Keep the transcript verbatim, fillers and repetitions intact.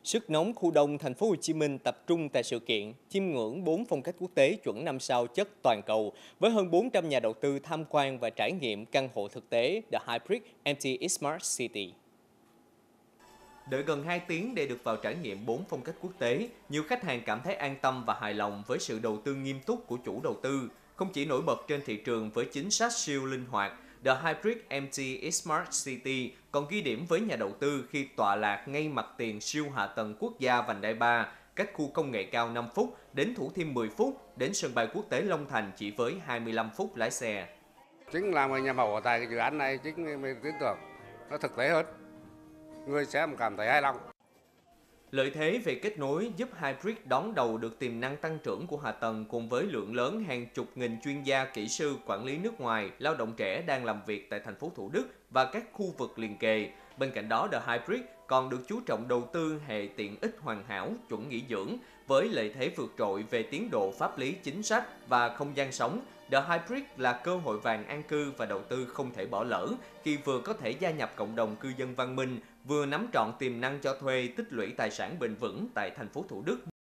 Sức nóng khu đông thành phố Hồ Chí Minh tập trung tại sự kiện chiêm ngưỡng bốn phong cách quốc tế chuẩn năm sao chất toàn cầu với hơn bốn trăm nhà đầu tư tham quan và trải nghiệm căn hộ thực tế The Hybrid em tê Smart City. Đợi gần hai tiếng để được vào trải nghiệm bốn phong cách quốc tế, nhiều khách hàng cảm thấy an tâm và hài lòng với sự đầu tư nghiêm túc của chủ đầu tư, không chỉ nổi bật trên thị trường với chính sách siêu linh hoạt. The Hybrid em tê Smart City còn ghi điểm với nhà đầu tư khi tọa lạc ngay mặt tiền siêu hạ tầng quốc gia vành đai ba, cách khu công nghệ cao năm phút, đến Thủ Thiêm mười phút, đến sân bay quốc tế Long Thành chỉ với hai mươi lăm phút lái xe. Chính là người nhà mẫu tại cái dự án này, chính mình tin tưởng nó thực tế hơn, người xem cảm thấy hài lòng. Lợi thế về kết nối giúp Hybrid đón đầu được tiềm năng tăng trưởng của hạ tầng cùng với lượng lớn hàng chục nghìn chuyên gia, kỹ sư, quản lý nước ngoài, lao động trẻ đang làm việc tại thành phố Thủ Đức và các khu vực liền kề. Bên cạnh đó, The Hybrid còn được chú trọng đầu tư hệ tiện ích hoàn hảo, chuẩn nghỉ dưỡng với lợi thế vượt trội về tiến độ pháp lý chính sách và không gian sống. The Hybrid là cơ hội vàng an cư và đầu tư không thể bỏ lỡ khi vừa có thể gia nhập cộng đồng cư dân văn minh, vừa nắm trọn tiềm năng cho thuê tích lũy tài sản bền vững tại thành phố Thủ Đức.